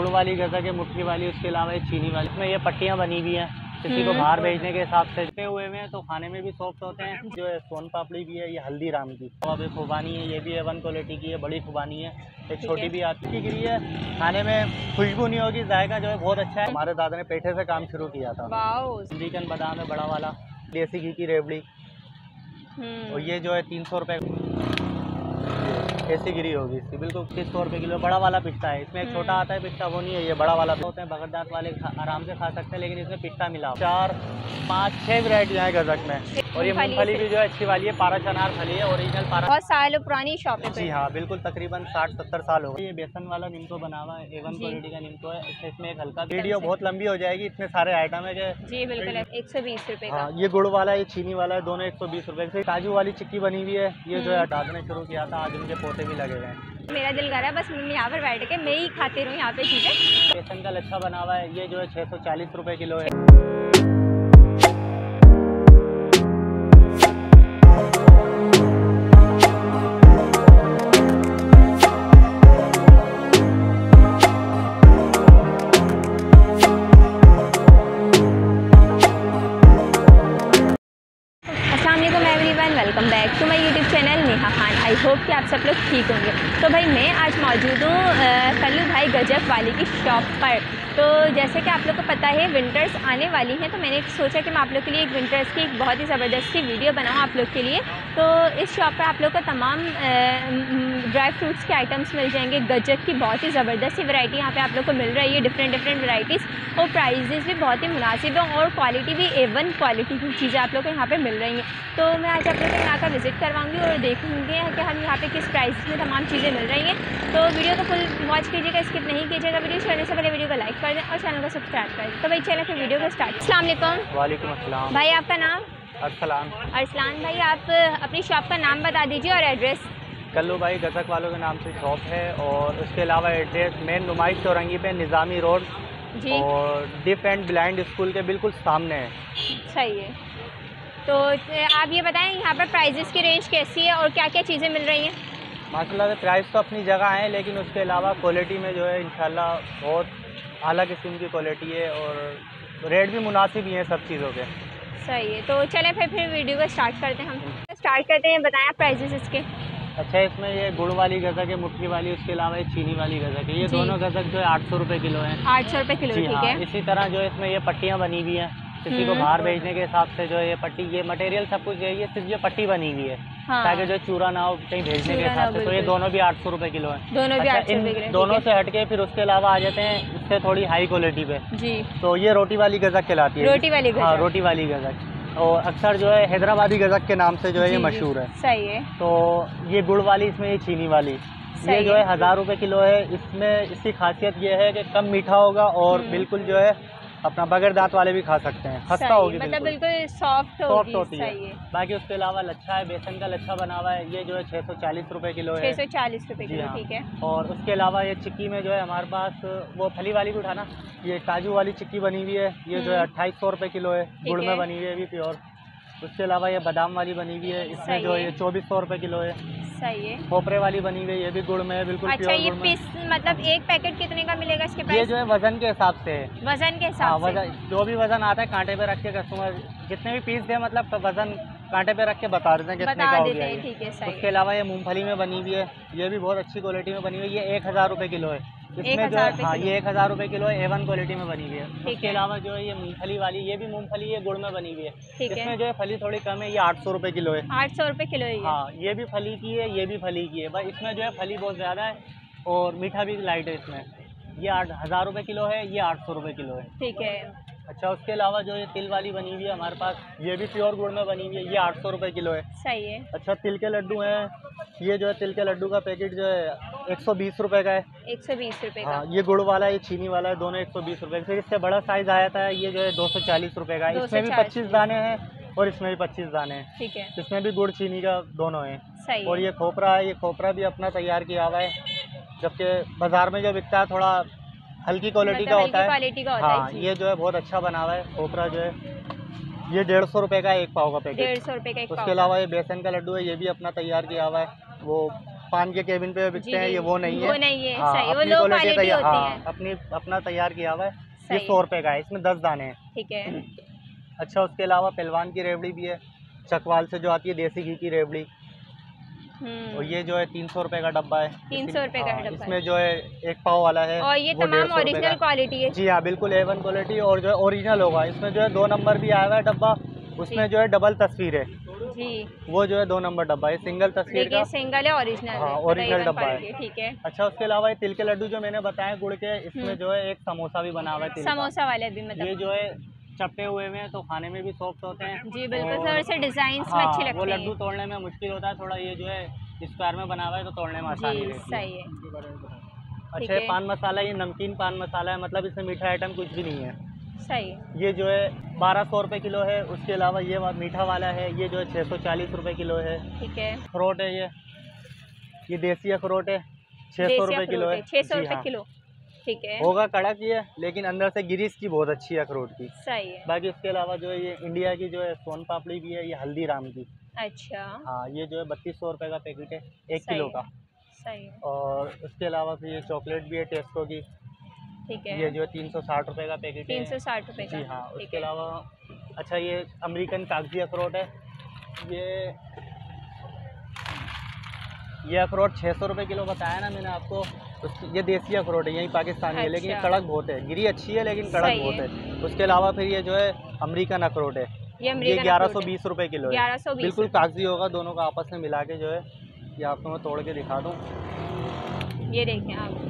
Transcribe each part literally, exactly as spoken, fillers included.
वाली गज़क है, मुट्ठी वाली, उसके अलावा ये चीनी वाली। इसमें ये पट्टियाँ बनी हुई हैं किसी को बाहर भेजने के हिसाब से पे हुए हैं, तो खाने में भी सॉफ्ट होते हैं। जो है सोन पापड़ी भी है, ये हल्दीराम की। तो अब खुबानी है, ये भी है वन क्वालिटी की है, बड़ी खुबानी है। एक छोटी भी आती है, गिरी है। खाने में खुशबू नहीं होगी, जायका जो है बहुत अच्छा है। हमारे दादा ने पेठे से काम शुरू किया था। अमेरिकन बादाम है बड़ा वाला, देसी घी की रेवड़ी। और ये जो है तीन सौ रुपये ऐसी गिरी होगी इसकी, बिल्कुल तीस सौ रुपये किलो। बड़ा वाला पिस्ता है, इसमें एक छोटा आता है पिस्ता, वो नहीं है, ये बड़ा वाला होते हैं। बगरदात वाले आराम से खा सकते हैं, लेकिन इसमें पिस्ता मिला। चार पाँच छः वैरायटियाँ हैं गज़क में। और ये मूंगफली भी जो है अच्छी वाली है, पारा चनार फली है, ओरिजिनल पारा। बहुत साल पुरानी शॉप है। जी हाँ, बिल्कुल तकरीबन साठ सत्तर साल हो गए। ये बेसन वाला निम्तो बना हुआ है, ए वन क्वालिटी का निम्तो है। इसमें एक हल्का, वीडियो बहुत लंबी हो जाएगी, इतने सारे आइटम है कि जी बिल्कुल। एक सौ बीस रुपये का। ये गुड़ वाला है, ये चीनी वाला है, दोनों एक सौ बीस रुपये से। काजू वाली चिक्की बनी हुई है, ये जो है डालने शुरू किया था, आज उनके पोते भी लगे हुए हैं। मेरा दिल कर रहा है बस मैं यहाँ पर बैठ के मैं ही खाती रहूँ यहाँ पे चीज़ें। बेसन का लच्छा बना हुआ है, ये जो है छः सौ चालीस रुपये किलो है। Welcome back to my YouTube channel Neha Khan. I hope कि आप सब लोग ठीक होंगे। तो भाई मैं आज मौजूद हूँ कल्लू भाई गज़क वाली की शॉप पर। तो जैसे कि आप लोग को पता है विंटर्स आने वाली हैं, तो मैंने सोचा कि मैं आप लोग के लिए एक विंटर्स की एक बहुत ही ज़बरदस्त सी वीडियो बनाऊँ आप लोग के लिए। तो इस शॉप पर आप लोग को तमाम ड्राई फ्रूट्स के आइटम्स मिल जाएंगे। गज़क की बहुत ही ज़बरदस्त सी वैरायटी यहाँ पे आप लोग को मिल रही है, डिफरेंट डिफरेंट वैरायटीज़, और प्राइजेज़ भी बहुत ही मुनासिब है, और क्वालिटी भी ए वन क्वालिटी की चीज़ें आप लोग को यहाँ पर मिल रही हैं। तो मैं आज आप लोग को यहाँ का विज़िट करवाऊँगी और देखूँगी कि हम यहाँ पे किस प्राइस में तमाम चीज़ें मिल रही हैं। तो वीडियो को फुल वॉच कीजिएगा, स्किप नहीं कीजिएगा। वीडियो छोड़ने से पहले वीडियो को लाइक कर दें और चैनल को सब्सक्राइब कर दें। तो भाई चलें फिर वीडियो को स्टार्ट। अस्सलाम वालेकुम। वालेकुम अस्सलाम। भाई आपका नाम? अरसलान। अरसलान भाई, आप अपनी शॉप का नाम बता दीजिए और एड्रेस। कल्लू भाई गज़क वालों के नाम से शॉप है, और उसके अलावा एड्रेस मेन नुमाइश चौरंगी पे निज़ामी रोड जी, और डिफ एंड ब्लाइंड स्कूल के बिल्कुल सामने है। सही है। तो आप ये बताएं यहाँ पर प्राइजेस की रेंज कैसी है और क्या क्या चीज़ें मिल रही हैं? माशाल्लाह से प्राइस तो अपनी जगह है, लेकिन उसके अलावा क्वालिटी में जो है इंशाल्लाह बहुत आला किस्म की क्वालिटी है, और रेट भी मुनासिब ही है सब चीज़ों के। सही है। तो चलें फिर फिर वीडियो को स्टार्ट करते हैं। हम स्टार्ट करते हैं, बताएं प्राइजेस इसके। अच्छा, इसमें ये गुड़ वाली गज़क है, मुट्ठी वाली, उसके अलावा ये चीनी वाली गज़क है। ये दोनों गज़क जो है आठ सौ रुपये किलो है। आठ सौ रुपये किलो, ठीक है। इसी तरह जो है इसमें ये पट्टियाँ बनी हुई हैं, किसी को बाहर भेजने के हिसाब से जो है ये पट्टी, ये मटेरियल सब कुछ है, ये सिर्फ ये पट्टी बनी हुई है, हाँ, ताकि जो चूरा ना हो कहीं भेजने के हिसाब से। तो ये दोनों भी आठ सौ रुपये किलो है। दोनों भी अच्छा, आठ सौ रुपये किलो। दोनों से हटके फिर उसके अलावा आ जाते हैं इससे थोड़ी हाई क्वालिटी पे जी। तो ये रोटी वाली गज़क कहलाती है। रोटी वाली गज़क। हाँ, रोटी वाली गज़क, और अक्सर जो है हैदराबादी गज़क के नाम से जो है ये मशहूर है। सही है। तो ये गुड़ वाली, इसमें ये चीनी वाली, ये जो है हज़ार रुपये किलो है। इसमें इसकी खासियत ये है कि कम मीठा होगा, और बिल्कुल जो है अपना बगैर दांत वाले भी खा सकते हैं, खस्ता होगी, मतलब बिल्कुल सॉफ्ट सॉफ्ट होती है। है। बाकी उसके अलावा लच्छा है, बेसन का लच्छा बना हुआ है, ये जो है छः सौ चालीस रुपये किलो है। छः सौ चालीस रुपये किलो, ठीक है। और उसके अलावा ये चिक्की में जो है हमारे पास वो फली वाली भी उठाना, ये काजू वाली चिक्की बनी हुई है, ये जो है अट्ठाईस सौ रुपये किलो है, गुड़ में बनी हुई है, भी प्योर। उसके अलावा ये बादाम वाली बनी हुई है, इसमें जो है ये चौबीस सौ रुपये किलो है। सही है। खोपरे वाली बनी हुई है, ये भी गुड़ में है, बिल्कुल अच्छा, ये पीस मतलब एक पैकेट कितने का मिलेगा इसके प्राइस? ये जो है वजन के हिसाब से है। वजन के हिसाब से? वजन जो भी वजन आता है कांटे पे रख के कस्टमर जितने भी पीस दे, मतलब तो वजन कांटे पे रख के बता देते हैं कितने का हो गया है। ठीक है, सही। उसके अलावा ये मूंगफली में बनी हुई है, ये भी बहुत अच्छी क्वालिटी में बनी हुई है, ये एक हज़ार रुपये किलो है। इसमें जो है हाँ, ये एक हज़ार रुपये किलो है, ए वन क्वालिटी में बनी हुई है। उसके अलावा जो है ये मूंगफली वाली, ये भी मूंगफली है, गुड़ में बनी हुई है। इसमें जो है फली थोड़ी कम है, ये आठ सौ रुपये किलो है। आठ सौ रुपये किलो है। हाँ, ये भी फली की है, ये भी फली की है, बस इसमें जो है फली बहुत ज़्यादा है और मीठा भी लाइट है इसमें। ये आठ हज़ार रुपये किलो है, ये आठ सौ रुपये किलो है, ठीक है। अच्छा, उसके अलावा जो ये तिल वाली बनी हुई है हमारे पास, ये भी प्योर गुड़ में बनी हुई है, ये आठ सौ रुपये किलो है। सही है। अच्छा, तिल के लड्डू हैं, ये जो है तिल के लड्डू का पैकेट जो है एक सौ बीस रुपये का है। एक सौ बीस रुपये का। हाँ, ये गुड़ वाला है, ये चीनी वाला है, दोनों एक सौ बीस रुपये। फिर इससे बड़ा साइज़ आया था, ये जो है दो सौ चालीस रुपये का है। इसमें भी पच्चीस दाने हैं और इसमें भी पच्चीस दाने हैं, ठीक है। इसमें भी गुड़ चीनी का दोनों है। सही। और ये खोपरा है, ये खोपरा भी अपना तैयार किया हुआ है, जबकि बाजार में जो बिकता है थोड़ा हल्की क्वालिटी का होता है। क्वालिटी का होता है। हाँ, ये जो है बहुत अच्छा बना हुआ है खोपरा, जो है ये डेढ़ सौ रुपये का एक पाव का पैकेट। डेढ़ सौ रुपये का एक। उसके अलावा ये बेसन का लड्डू है, ये भी अपना तैयार किया हुआ है, वो पान के केबिन पे बिकते हैं, ये वो नहीं है। वो नहीं है, हाँ, सही, वो अपनी लो क्वालिटी क्वालिटी तैयार- होती हाँ, है। अपनी अपना तैयार किया हुआ है। ये सही सौ रुपए का है, इसमें दस दाने हैं। ठीक है। अच्छा, उसके अलावा पहलवान की रेवड़ी भी है, चकवाल से जो आती है देसी घी की रेवड़ी, और हम्म ये जो है तीन सौ रुपए का डब्बा है। तीन इसी- सौ रुपए का हाँ, डब्बा इसमें जो है एक पाव वाला है, और ये वो डेढ़ तमाम सौ रुपए ओरिजिनल का। क्वालिटी है। जी हाँ, बिल्कुल ए वन क्वालिटी, और जो है ओरिजिनल होगा। इसमें जो है दो नंबर भी आया हुआ है डब्बा, उसमें जी। जो है डबल तस्वीर है, जी, वो जो है दो नंबर डब्बा है, सिंगल तस्वीर देखिए का। सिंगल है, ओरिजिनल हाँ, है, ओरिजिनल डब्बा है। क्वालिटी, ठीक है। अच्छा, उसके अलावा ये तिल के लड्डू जो मैंने बताया गुड़ के, इसमें हम्म। जो है एक समोसा भी बना हुआ है तिल का। समोसा वाले भी ये मतलब जो है चपटे हुए हुए हैं, तो खाने में भी सॉफ्ट होते हैं। जी बिल्कुल, और- थोड़े से डिजाइन में हाँ, अच्छे वो लगते हैं लड्डू तोड़ने में मुश्किल होता है थोड़ा, ये जो है स्क्वायर में बना हुआ है तो तोड़ने में आसानी जी, रहती है। सही है। अच्छा, ठीक ये है। पान मसाला, ये नमकीन पान मसाला है, मतलब इसमें मीठा आइटम कुछ भी नहीं है। सही है। ये जो है बारह सौ रुपये किलो है। उसके अलावा ये वा- मीठा वाला है, ये जो है छः सौ चालीस रुपये किलो है। ठीक है। अखरोट है, ये ये देसी अखरोट है, छः सौ देसी रुपये किलो अखरोट है। है, छः सौ जी रुपये हाँ। किलो, ठीक है। होगा कड़क ये, लेकिन अंदर से गिरीस की बहुत अच्छी है अखरोट की। सही है। बाकी उसके अलावा जो है ये इंडिया की जो है सोन पापड़ी भी है, ये हल्दीराम की। अच्छा, हाँ, ये जो है बत्तीस सौ रुपये का पैकेट है, एक सही किलो है। का। सही है, और उसके अलावा फिर ये चॉकलेट भी है टेस्को की, ठीक है। ये जो है तीन सौ साठ रुपये का पैकेट है। तीन सौ साठ रुपये का, जी हाँ। ठीक उसके है। अलावा अच्छा, ये अमेरिकन कागजी अखरोट है, ये ये अखरोट छः सौ रुपये किलो बताया ना मैंने आपको। उस ये देसी अखरोट है, यही पाकिस्तानी है, लेकिन ये अच्छा। कड़क बहुत है। गिरी अच्छी है लेकिन कड़क सही बहुत है। है। उसके अलावा फिर ये जो है अमेरिकन अखरोट है, ये ये अमेरिकन ग्यारह अखरोट सौ है। बीस रुपये किलो है। ग्यारह सौ बीस बिल्कुल कागजी होगा, दोनों का आपस में मिला के जो है, ये आपको मैं तोड़ के दिखा दूँ। ये देखें आप,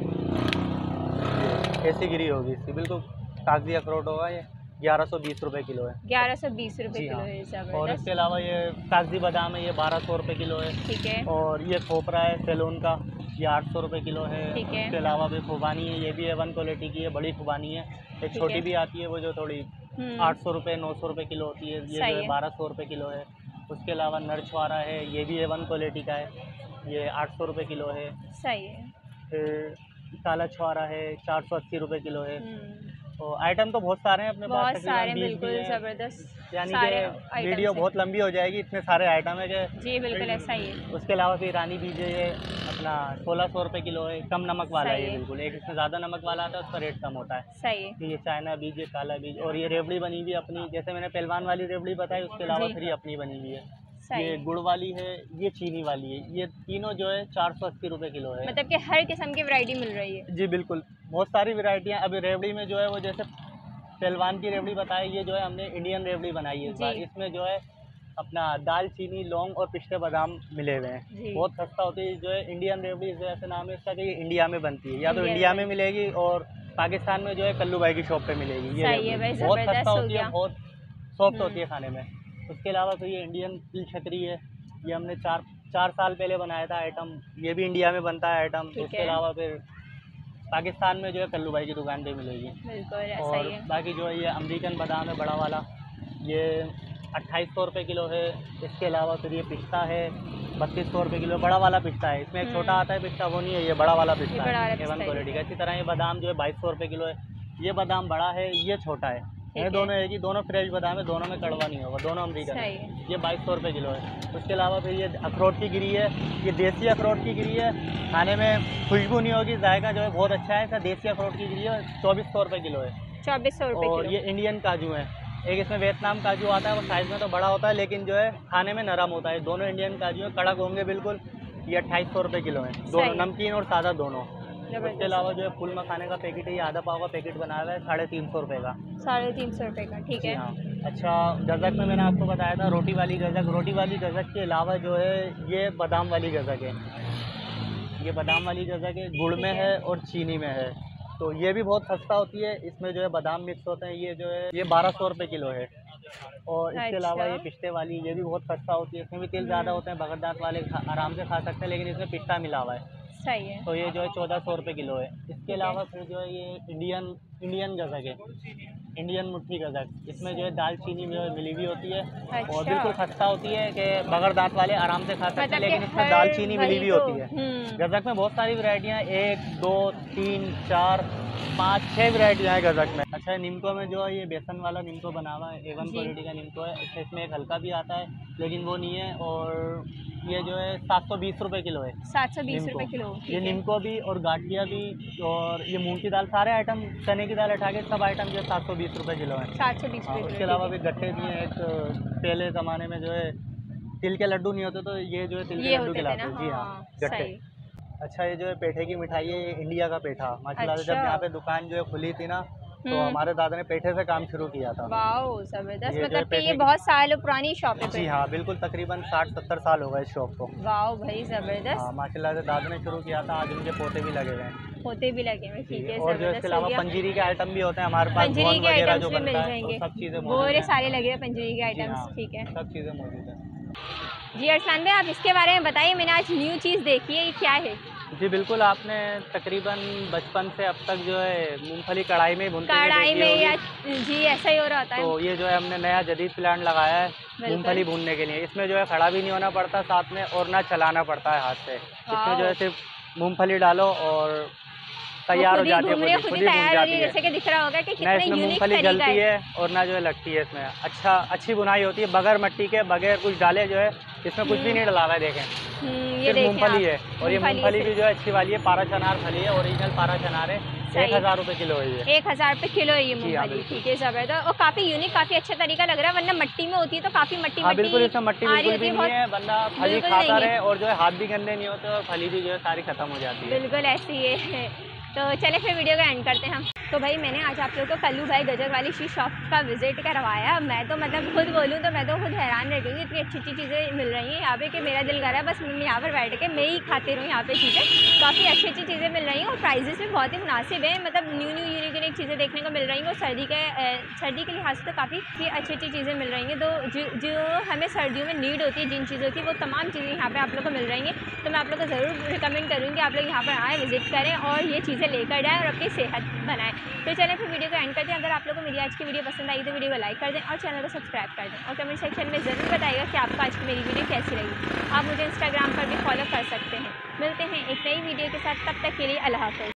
ऐसी गिरी होगी इसकी, बिल्कुल कागजी अखरोट होगा। ये ग्यारह सौ बीस रुपये किलो है। ग्यारह सौ बीस रुपये जी किलो हाँ। है, और ज़बरदस्त, इसके अलावा ये कागजी बादाम है, ये बारह सौ रुपये किलो है। ठीक है। और ये खोपरा है सैलून का, ये आठ सौ रुपये किलो है। ठीक है। उसके अलावा भी खुबानी है, ये भी है वन क्वालिटी की है, बड़ी खुबानी है। एक ठीक छोटी है। भी आती है, वो जो थोड़ी हम्म, आठ सौ रुपये नौ सौ रुपये किलो होती है, ये जो सही है है। बारह सौ रुपये किलो है। उसके अलावा नरछुआरा है, ये भी है वन क्वालिटी का है, ये आठ सौ रुपये किलो है। सही है। फिर काला छुआरा है, चार सौ अस्सी रुपये किलो है। हम्म, तो आइटम तो बहुत सारे हैं अपने पास, बहुत तकरीबन सारे, बीस भी बिल्कुल हैं। ज़बरदस्त, यानी सारे कि items वीडियो हैं। बहुत लंबी हो जाएगी, इतने सारे आइटम है कि। जी बिल्कुल ऐसा ही है। उसके अलावा फिर रानी बीज है, ये अपना सोलह सौ रुपये किलो है, कम नमक वाला है सही ये है। बिल्कुल। एक इसमें ज़्यादा नमक वाला आता है, उसका रेट कम होता है। सही है। फिर ये चाइना बीज है, काला बीज, और ये रेवड़ी बनी हुई है अपनी, जैसे मैंने पहलवान वाली रेवड़ी बताई, उसके अलावा जी। फिर ये अपनी बनी हुई है। सही ये है। गुड़ वाली है, ये चीनी वाली है, ये तीनों जो है चार सौ अस्सी रुपये किलो है। मतलब कि हर किस्म की वैरायटी मिल रही है। जी बिल्कुल, बहुत सारी वैरायटियाँ। अभी रेवड़ी में जो है वो जैसे पहलवान की रेवड़ी बताई, ये जो है हमने इंडियन रेवड़ी बनाई है इस बार। जी। इसमें जो है अपना दाल चीनी लौंग और पिस्ते बादाम मिले हुए हैं। जी। बहुत सस्ता होती है, जो है इंडियन रेवड़ी, इस वजह से नाम है इसका कि ये इंडिया में बनती है। या तो इंडिया इंडिया में में मिलेगी और पाकिस्तान में जो है कल्लू भाई की शॉप पे मिलेगी। ये सही है रेवड़ी भाई, बहुत ज़बरदस्त सस्ता हो होती है, गया। बहुत सॉफ्ट हम्म। होती है खाने में। उसके अलावा फिर ये इंडियन तिल छतरी है, ये हमने चार चार साल पहले बनाया था आइटम, ये भी इंडिया में बनता है आइटम। ठीक उसके है। अलावा फिर पाकिस्तान में जो है कल्लू भाई की दुकान पे मिलेगी। बिल्कुल ऐसा और ही है। बाकी जो है ये अमेरिकन बादाम है बड़ा वाला, ये अट्ठाईस सौ रुपये किलो है। इसके अलावा फिर ये पिस्ता है, बत्तीस सौ रुपये किलो, बड़ा वाला पिस्ता है। इसमें एक छोटा हम्म। आता है पिस्ता, वो नहीं है, ये बड़ा वाला पिस्ता बड़ा वाला है, पिस्ता एवन है। क्वालिटी का। इसी तरह ये बादाम जो है बाईस सौ रुपये किलो है। ये बादाम बड़ा है, ये छोटा है, ये है। दोनों एक ही, दोनों फ्रेश बादाम है, दोनों में कड़वा नहीं होगा, दोनों अमेरिकन सही है। है। ये बाईस सौ रुपये किलो है। उसके अलावा फिर ये अखरोट की गिरी है, ये देसी अखरोट की गिरी है, खाने में खुशबू नहीं होगी, जायका जो है बहुत अच्छा है इसका। देसी अखरोट की गिरी है, चौबीस सौ रुपये किलो है। चौबीस सौ रुपये और किलो। ये इंडियन काजू है, एक इसमें वियतनाम काजू आता है, वो साइज़ में तो बड़ा होता है लेकिन जो है खाने में नरम होता है। दोनों इंडियन काजू है, कड़क होंगे बिल्कुल। ये अट्ठाईस सौ रुपये किलो है, दोनों सही। नमकीन और सादा दोनों। जबरदस्त। उसके अलावा जो है फुल मखाने का पैकेट है, ये आधा पाव का पैकेट बनाया हुआ है, साढ़े तीन सौ रुपये का। साढ़े तीन सौ रुपये का, ठीक जी है। हाँ। अच्छा, गज़क में मैंने आपको बताया था रोटी वाली गज़क, रोटी वाली गज़क के अलावा जो है ये बादाम वाली गज़क है। ये बादाम वाली गज़क है, गुड़ ठीक में है। है और चीनी में है, तो ये भी बहुत सस्ता होती है। इसमें जो है बादाम मिक्स होते हैं, ये जो है ये बारह सौ रुपये किलो है। और इसके अलावा अच्छा। ये पिस्ते वाली, ये भी बहुत सस्ता होती है, इसमें भी तेल ज़्यादा होते हैं, बगरदात वाले खा, आराम से खा सकते हैं, लेकिन इसमें पिस्ता मिला हुआ है, सही है। तो ये जो है चौदह सौ रुपये किलो है। इसके है। अलावा फिर जो है ये इंडियन इंडियन गज़क है, इंडियन मुट्ठी गज़क, इसमें जो है दाल चीनी जो है मिली हुई होती है, और अच्छा। बिल्कुल खस्ता होती है कि बगैर दांत वाले आराम से खा सकते हैं, मतलब लेकिन कि इसमें हर दाल चीनी मिली वही हुई तो, होती है। हम्म, गज़क में बहुत सारी वैरायटियाँ, एक दो तीन चार पाँच छः वैरायटियाँ हैं गज़क में। अच्छा, निम्को में जो है ये बेसन वाला निम्को बना हुआ है, ए वन जी। क्वालिटी का निम्को है। अच्छा, इसमें एक हल्का भी आता है लेकिन वो नहीं है, और ये जो है सात सौ बीस रुपये किलो है। सात सौ बीस नीम रुपये को। किलो, ठीक ये है। नीम को भी और गाठिया भी और ये मूंग की दाल, सारे आइटम, चने की दाल उठा के सब आइटम जो सात सौ बीस रुपये किलो है। सात सौ बीस हाँ, रुपये उसके किलो, अलावा ठीक भी गट्टे भी हैं। एक पहले ज़माने में जो है तिल के लड्डू नहीं होते, तो ये जो है तिल है। के ये लड्डू होते थे खिलाते ना, हैं। जी हाँ, हाँ गट्टे। सही। अच्छा, ये जो है पेठे की मिठाई है, ये इंडिया का पेठा माशाल्लाह से। जब अच्छा। यहाँ पे दुकान जो है खुली थी ना, तो हम्म। हमारे दादा ने पेठे से काम शुरू किया था। वाओ जबरदस्त, ये जो है मतलब कि पेठे ये की- बहुत साल पुरानी शॉप है जी फिर। हाँ, बिल्कुल तकरीबन साठ सत्तर साल हो गए इस शॉप को। वाओ भाई जबरदस्त। हाँ, माशाल्लाह से दादा ने शुरू किया था, आज उनके पोते भी लगे हुए हैं। होते भी लगे हुए, ठीक है, और जो इसके जबरदस्त हो अलावा गया। पंजीरी के आइटम भी होते हैं हमारे पास, पंजरी गोंद के वगैरह आइटम्स जो भी मिल बनता है, जाएंगे, तो सब चीज़ें मौजूद बोरे हैं। सारे लगे हुए पंजरी के जी आइटम्स, हाँ, ठीक है। सब चीज़ें मौजूद हैं। जी अरसलान भाई, आप इसके बारे में बताइए, मैंने आज न्यू चीज़ देखी है, ये क्या है? जी बिल्कुल, आपने तकरीबन बचपन से अब तक जो है मूंगफली कढ़ाई में भूनते हुए कढ़ाई देखी में होगी। या जी ऐसा ही हो रहा होता है। तो ये जो है हमने नया जदीद प्लांट लगाया है मूंगफली भूनने के लिए। इसमें जो है खड़ा भी नहीं होना पड़ता साथ में, और ना चलाना पड़ता है हाथ से। इसमें जो है सिर्फ मूंगफली डालो और तैयार हो जाती है, खुद ही खुद खुद ही ही भून तैयार हो रही जाती है, है। जैसे कि दिख रहा होगा कि ना कितने इसमें यूनिक मूंगफली तरीका जलती है। है और ना जो है लगती है इसमें। अच्छा, अच्छी बुनाई होती है बगैर मिट्टी के, बगैर कुछ डाले। जो है इसमें कुछ भी नहीं डला हुआ है, देखें हम्म, ये सिर्फ देखें मूंगफली आप, है। और ये मूंगफली भी जो है अच्छी वाली है, पारा चनार फली है, ओरिजिनल पारा चनार है। एक हज़ार रुपये किलो है ये। एक हज़ार रुपये किलो है ये जी हाँ, मूंगफली, बिल्कुल। ठीक है, जबरदस्त और काफ़ी यूनिक, काफ़ी अच्छा तरीका लग रहा है, वरना मट्टी में होती है तो काफ़ी मट्टी हाँ मट्टी बिल्कुल, इसमें मट्टी आ रही बिल्कुल होती भी है, नहीं बहुत है, बंदा फली बिल्कुल खाता नहीं है। रहे और जो है हाथ भी गंदे नहीं होते और फली भी जो है सारी खत्म हो जाती है। बिल्कुल ऐसी ही है। तो चले फिर वीडियो का एंड करते हैं हम। तो भाई मैंने आज आप लोगों को कल्लू भाई गजक वाली शी शॉप का विजिट करवाया। मैं तो मतलब खुद बोलूँ तो मैं तो खुद हैरान रह गई, इतनी अच्छी अच्छी चीज़ें मिल रही हैं यहाँ पे कि मेरा दिल कर रहा है बस मैं यहाँ पर बैठ के मैं ही खाते रहूँ यहाँ पे चीज़ें। काफ़ी अच्छी अच्छी चीज़ें मिल रही हैं और प्राइजेस भी बहुत ही मुनासिब है, मतलब न्यू न्यू यूनिक यूनिक चीज़ें देखने को मिल रही हैं। और सर्दी के सर्दी के लिहाज से तो काफ़ी अच्छी अच्छी चीज़ें मिल रही हैं। तो जो जो हमें सर्दियों में नीड होती है जिन चीज़ों की, वो तमाम चीज़ें यहाँ पर आप लोग को मिल रही हैं। तो मैं आप लोग को ज़रूर रिकमेंड करूँगी आप लोग यहाँ पर आएँ, विजिट करें और ये चीज़ें लेकर जाएँ और अपनी सेहत बनाएं। तो चलें फिर वीडियो को एंड करते हैं। अगर आप लोगों को मेरी आज की वीडियो पसंद आई तो वीडियो को लाइक कर दें और चैनल को सब्सक्राइब कर दें और कमेंट सेक्शन में ज़रूर बताइएगा कि आपको आज की मेरी वीडियो कैसी लगी। आप मुझे इंस्टाग्राम पर भी फॉलो कर सकते हैं। मिलते हैं एक नई वीडियो के साथ, तब तक के लिए अल्लाह हाफ़िज़।